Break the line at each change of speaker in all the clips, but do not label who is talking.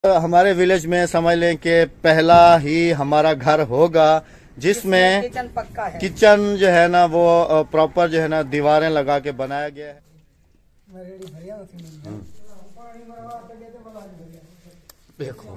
हमारे विलेज में समझ लें कि पहला ही हमारा घर होगा जिसमें
किचन पक्का है।
किचन जो है ना वो प्रॉपर जो है ना दीवारें लगा के बनाया गया है। देखो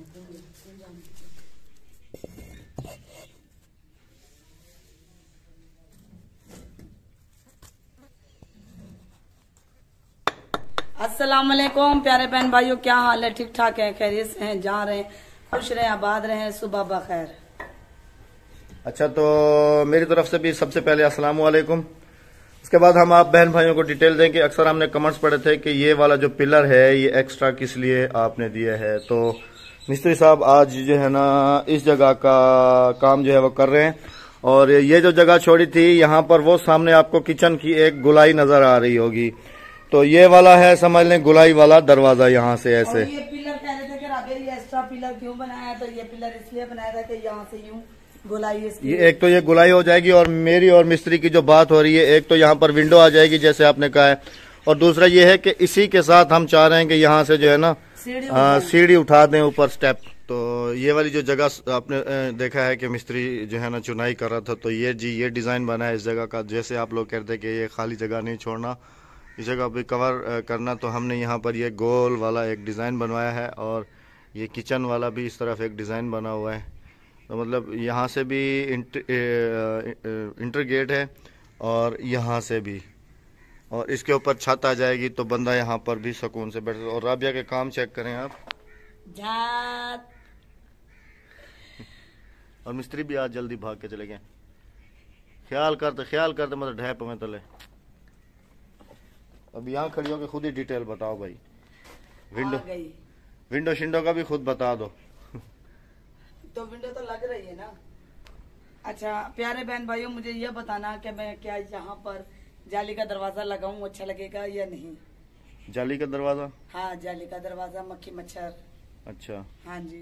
अस्सलाम वालेकुम प्यारे बहन भाइयों, क्या हाल है? ठीक ठाक है, खैरियत से हैं, जहाँ रहे खुश रहे, आबाद रहे, सुबह बखैर।
अच्छा, तो मेरी तरफ से भी सबसे पहले अस्सलाम वालेकुम। उसके बाद हम आप बहन भाइयों को डिटेल दें कि अक्सर हमने कमेंट्स पढ़े थे कि ये वाला जो पिलर है ये एक्स्ट्रा किस लिए आपने दिया है। तो मिस्त्री साहब आज जो है ना इस जगह का काम जो है वो कर रहे हैं, और ये जो जगह छोड़ी थी यहाँ पर वो सामने आपको किचन की एक गुलाई नजर आ रही होगी, तो ये वाला है समझ लें गुलाई वाला दरवाजा यहाँ से ऐसे।
और ये पिलर कह रहे थे कि राबे ये एक्स्ट्रा पिलर क्यों बनाया? तो ये पिलर इसलिए बनाया था कि यहाँ से यूं गोलाई
ये एक तो ये गुलाई हो जाएगी, और मेरी और मिस्त्री की जो बात हो रही है, एक तो यहाँ पर विंडो आ जाएगी जैसे आपने कहा है, और दूसरा ये है कि इसी के साथ हम चाह रहे हैं कि यहाँ से जो है ना सीढ़ी उठा दें ऊपर स्टेप। तो ये वाली जो जगह आपने देखा है कि मिस्त्री जो है ना चुनाई कर रहा था, तो ये ये डिज़ाइन बना है इस जगह का। जैसे आप लोग कहते हैं कि ये खाली जगह नहीं छोड़ना, इस जगह भी कवर करना, तो हमने यहाँ पर ये गोल वाला एक डिज़ाइन बनवाया है, और ये किचन वाला भी इस तरफ एक डिज़ाइन बना हुआ है। तो मतलब यहाँ से भी इंटर गेट है और यहाँ से भी, और इसके ऊपर छत आ जाएगी तो बंदा यहाँ पर भी सुकून से बैठ। और राबिया के काम चेक करें आप, और मिस्त्री भी आज जल्दी भाग के चले गए। ख्याल करते मतलब ढैप में तले। अब यहाँ खड़ी होकर खुद ही डिटेल बताओ भाई, विंडो शिंडो का भी खुद बता दो।
तो विंडो तो लग रही है ना। अच्छा प्यारे बहन भाइयों, मुझे यह बताना कि मैं क्या यहाँ पर जाली का दरवाजा लगाऊं, अच्छा लगेगा या नहीं?
जाली का दरवाजा?
हाँ, जाली का दरवाजा, मक्खी मच्छर।
अच्छा
हाँ जी।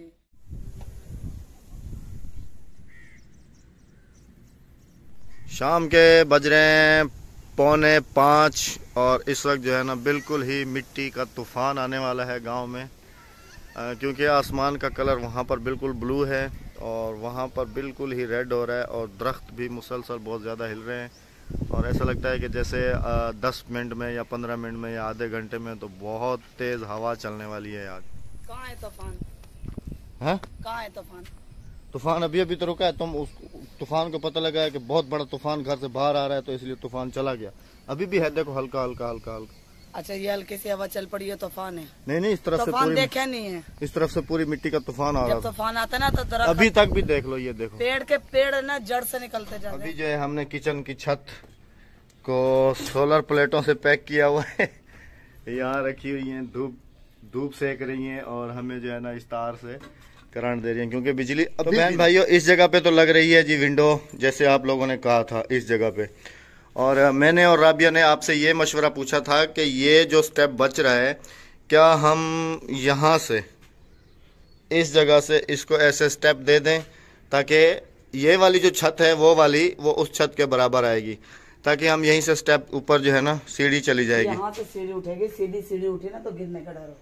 शाम के बज रहे हैं 4:45, और इस वक्त जो है ना बिल्कुल ही मिट्टी का तूफान आने वाला है गांव में, क्योंकि आसमान का कलर वहाँ पर बिल्कुल ब्लू है और वहाँ पर बिल्कुल ही रेड हो रहा है, और दरख्त भी मुसलसल बहुत ज़्यादा हिल रहे हैं, और ऐसा लगता है कि जैसे 10 मिनट में या 15 मिनट में या आधे घंटे में तो बहुत तेज़ हवा चलने वाली है आज।
कहाँ है तूफान?
हैं?
कहाँ है तूफान?
तूफान अभी तो रुका है। तुम उस तूफान को पता लगा है कि बहुत बड़ा तूफान घर से बाहर आ रहा है, तो इसलिए तूफान चला गया। अभी भी है, देखो हल्का हल्का हल्का हल्का।
अच्छा, ये हल्की सी हवा चल पड़ी है, तूफान है?
नहीं, इस तरफ से पूरी
देखा नहीं है,
इस तरफ से पूरी मिट्टी का तूफान आ रहा है।
तूफान आता है ना तो
अभी तक भी देख लो, ये देखो
पेड़ ना जड़ से निकलते जाते हैं।
अभी जो है हमने किचन की छत को सोलर प्लेटों से पैक किया हुआ है, यहाँ रखी हुई है, धूप सेक रही है, और हमें जो है ना इस तार से करंट दे रही है क्योंकि बिजली। तो बहन भाइयों, इस जगह पे तो लग रही है जी विंडो, जैसे आप लोगों ने कहा था इस जगह पे। और मैंने और राबिया ने आपसे ये मशवरा पूछा था कि ये जो स्टेप बच रहा है, क्या हम यहाँ से इस जगह से इसको ऐसे स्टेप दे दें ताकि ये वाली जो छत है वो उस छत के बराबर आएगी, ताकि हम यहीं से स्टेप ऊपर जो है ना सीढ़ी चली जाएगी।
यहाँ से सीढ़ी उठेगी, सीढ़ी उठी ना तो गिरने का डर हो।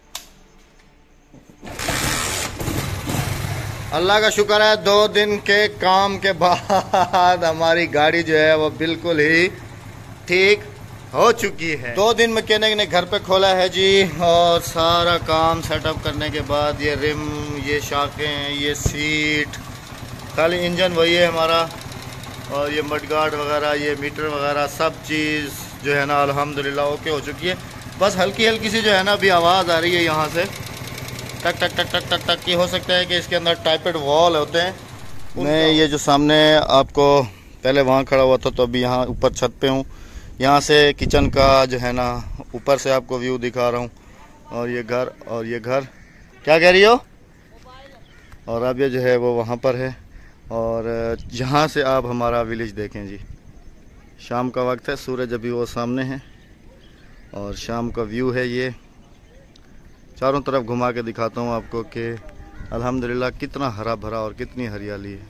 अल्लाह का शुक्र है 2 दिन के काम के बाद हमारी गाड़ी जो है वो बिल्कुल ही ठीक हो चुकी है। 2 दिन मैकेनिक ने घर पे खोला है जी, और सारा काम सेटअप करने के बाद ये रिम, ये शाखें, ये सीट, खाली इंजन वही है हमारा, और ये मडगार्ड वगैरह, ये मीटर वगैरह सब चीज़ जो है ना अल्हम्दुलिल्लाह ओके हो चुकी है। बस हल्की सी जो है ना अभी आवाज़ आ रही है यहाँ से, टक टक टक टक टक टक की। हो सकता है कि इसके अंदर टाइपेड वॉल होते हैं। मैं ये जो सामने आपको पहले वहाँ खड़ा हुआ था, तो अभी यहाँ ऊपर छत पे हूँ। यहाँ से किचन का जो है ना ऊपर से आपको व्यू दिखा रहा हूँ, और ये घर क्या कह रही हो? और अब ये जो है वो वहाँ पर है, और जहाँ से आप हमारा विलेज देखें जी, शाम का वक्त है, सूरज अभी वो सामने है, और शाम का व्यू है ये। चारों तरफ घुमा के दिखाता हूँ आपको कि अल्हम्दुलिल्लाह कितना हरा भरा और कितनी हरियाली है।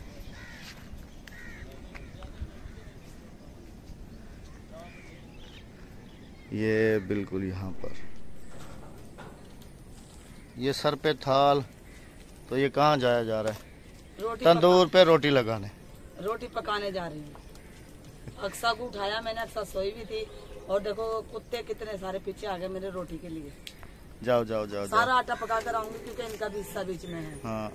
ये बिल्कुल यहाँ पर ये सर पे थाल, तो ये कहाँ जाया जा रहा है?
रोटी
तंदूर पे रोटी लगाने,
रोटी पकाने जा रही हूँ। अक्सा को उठाया मैंने, अक्सा सोई भी थी, और देखो कुत्ते कितने सारे पीछे आ गए मेरे रोटी के लिए।
जाओ जाओ जाओ
सारा आटा पका कर आऊंगी क्योंकि इनका भी हिस्सा बीच में है।
हाँ।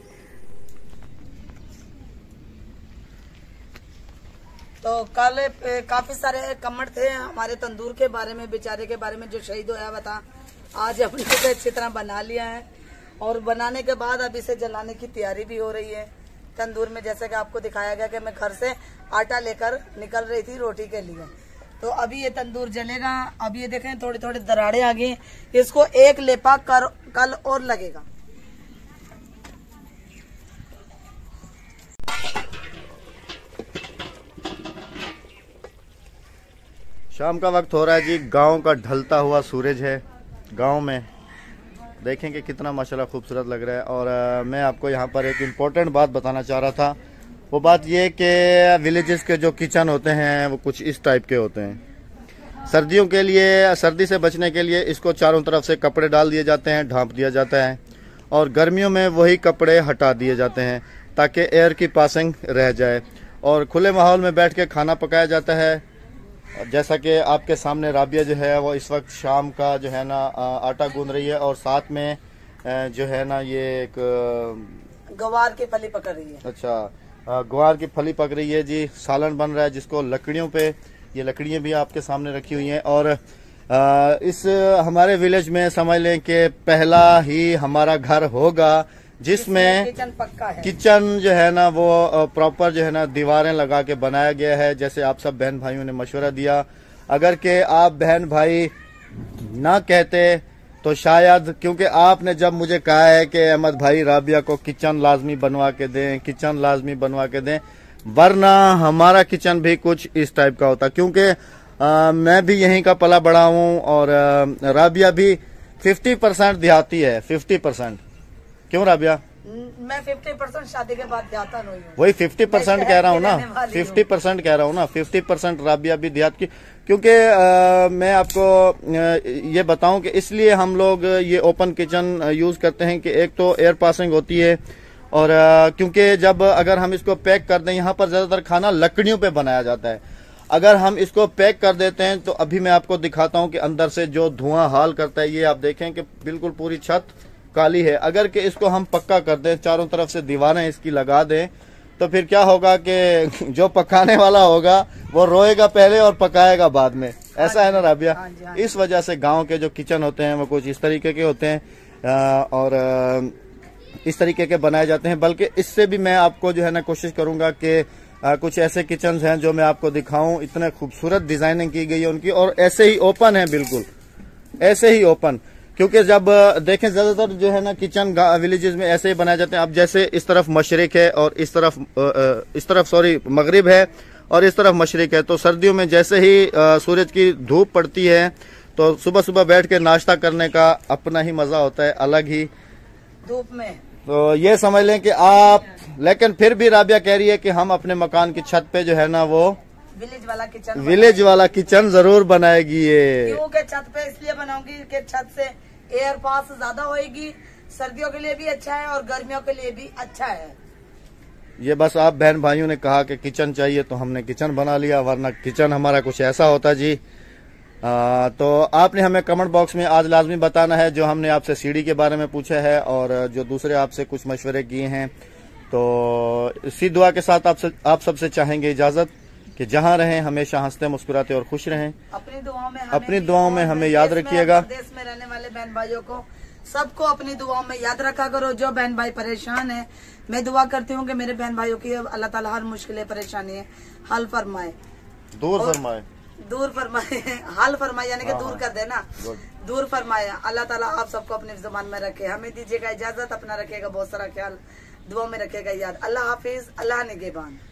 तो कल काफी सारे कमेंट थे हमारे तंदूर के बारे में, बेचारे के बारे में जो शहीद होया हुआ था। आज हमने इसे अच्छी तरह बना लिया है, और बनाने के बाद अब इसे जलाने की तैयारी भी हो रही है तंदूर में। जैसे कि आपको दिखाया गया कि मैं घर से आटा लेकर निकल रही थी रोटी के लिए। तो अभी ये तंदूर जलेगा। अब ये देखें थोड़ी थोड़ी दरारें आ गई, इसको एक लेपा कल और लगेगा।
शाम का वक्त हो रहा है जी, गांव का ढलता हुआ सूरज है। गांव में देखेंगे कितना माशाल्लाह खूबसूरत लग रहा है। और मैं आपको यहाँ पर एक इम्पोर्टेंट बात बताना चाह रहा था। वो बात ये कि विलेजेस के जो किचन होते हैं वो कुछ इस टाइप के होते हैं। सर्दियों के लिए, सर्दी से बचने के लिए इसको चारों तरफ से कपड़े डाल दिए जाते हैं, ढांप दिया जाता है, और गर्मियों में वही कपड़े हटा दिए जाते हैं ताकि एयर की पासिंग रह जाए, और खुले माहौल में बैठ के खाना पकाया जाता है। जैसा कि आपके सामने राबिया जो है वो इस वक्त शाम का जो है ना आटा गूंद रही है, और साथ में जो है ना ये एक
ग्वार की फली पक रही है।
अच्छा, ग्वार की फली पक रही है जी। सालन बन रहा है जिसको लकड़ियों पे, ये लकड़ियां भी आपके सामने रखी हुई हैं। और इस हमारे विलेज में समझ लें कि पहला ही हमारा घर होगा जिसमें
किचन पक्का है।
किचन जो है ना वो प्रॉपर जो है ना दीवारें लगा के बनाया गया है, जैसे आप सब बहन भाइयों ने मशवरा दिया। अगर के आप बहन भाई ना कहते तो शायद, क्योंकि आपने जब मुझे कहा है कि अहमद भाई राबिया को किचन लाजमी बनवा के दें, किचन लाजमी बनवा के दें, वरना हमारा किचन भी कुछ इस टाइप का होता। क्योंकि मैं भी यहीं का पला बड़ा हूँ, और राबिया भी 50% देहाती है। 50%। क्यों राबिया?
मैं 50% शादी के बाद देहाता नहीं हूँ।
वही 50% कह रहा हूँ ना, 50% कह रहा हूँ ना, 50% राबिया भी देहात की। क्योंकि मैं आपको ये बताऊं कि इसलिए हम लोग ये ओपन किचन यूज करते हैं कि एक तो एयर पासिंग होती है, और क्योंकि जब अगर हम इसको पैक कर दें, यहाँ पर ज्यादातर खाना लकड़ियों पे बनाया जाता है, अगर हम इसको पैक कर देते हैं तो अभी मैं आपको दिखाता हूँ कि अंदर से जो धुआं हाल करता है, ये आप देखें कि बिल्कुल पूरी छत काली है। अगर कि इसको हम पक्का कर दें, चारों तरफ से दीवारें इसकी लगा दें, तो फिर क्या होगा कि जो पकाने वाला होगा वो रोएगा पहले और पकाएगा बाद में। ऐसा है ना राबिया? इस वजह से गांव के जो किचन होते हैं वो कुछ इस तरीके के होते हैं, और इस तरीके के बनाए जाते हैं। बल्कि इससे भी मैं आपको जो है ना कोशिश करूंगा कि कुछ ऐसे किचन हैं जो मैं आपको दिखाऊं। इतने खूबसूरत डिजाइनिंग की गई है उनकी, और ऐसे ही ओपन है, बिल्कुल ऐसे ही ओपन। क्योंकि जब देखें ज्यादातर जो है ना किचन विलेजेस में ऐसे ही बनाए जाते हैं। अब जैसे इस तरफ मशरिक है और इस तरफ सॉरी मगरिब है और इस तरफ मशरिक है, तो सर्दियों में जैसे ही सूरज की धूप पड़ती है तो सुबह सुबह बैठ के नाश्ता करने का अपना ही मजा होता है, अलग ही
धूप में।
तो ये समझ लें कि आप, लेकिन फिर भी राबिया कह रही है कि हम अपने मकान की छत पे जो है ना वो विलेज वाला किचन जरूर बनाएगी। ये
क्योंकि छत पे इसलिए बनाऊंगी कि छत से एयर पास ज्यादा होएगी, सर्दियों के लिए भी अच्छा है और गर्मियों के लिए भी अच्छा है।
ये बस आप बहन भाइयों ने कहा कि किचन चाहिए तो हमने किचन बना लिया, वरना किचन हमारा कुछ ऐसा होता जी। तो आपने हमें कमेंट बॉक्स में आज लाजमी बताना है, जो हमने आपसे सीढ़ी के बारे में पूछा है और जो दूसरे आपसे कुछ मशवरे किए हैं। तो इसी दुआ के साथ आप सबसे चाहेंगे इजाजत कि जहाँ रहें हमेशा हंसते मुस्कुराते और खुश रहें। अपनी दुआओं में हमें याद रखिएगा।
देश में रहने वाले बहन भाइयों को सबको अपनी दुआओं में याद रखा करो। जो बहन भाई परेशान है, मैं दुआ करती हूँ कि मेरे बहन भाइयों की अल्लाह ताला हर मुश्किलें परेशानी है हल फरमाए, दूर फरमाए हल फरमाए, यानी कि दूर कर देना, दूर फरमाए। अल्लाह ताला आप सबको अपनी जुबान में रखे। हमें दीजिएगा इजाजत, अपना रखिएगा बहुत सारा ख्याल, दुआ में रखेगा याद। अल्लाह हाफिज, अल्लाह निगहबान।